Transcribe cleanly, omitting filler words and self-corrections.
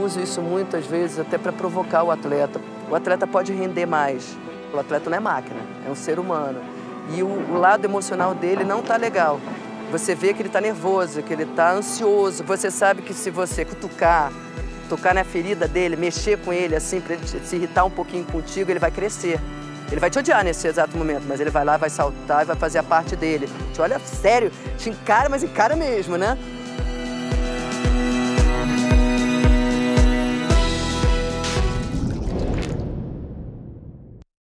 uso isso muitas vezes até para provocar o atleta. O atleta pode render mais. O atleta não é máquina, é um ser humano. E o lado emocional dele não está legal. Você vê que ele está nervoso, que ele está ansioso. Você sabe que se você tocar na ferida dele, mexer com ele assim, para ele se irritar um pouquinho contigo, ele vai crescer. Ele vai te odiar nesse exato momento, mas ele vai lá, vai saltar e vai fazer a parte dele. Te olha sério, te encara, mas encara mesmo, né?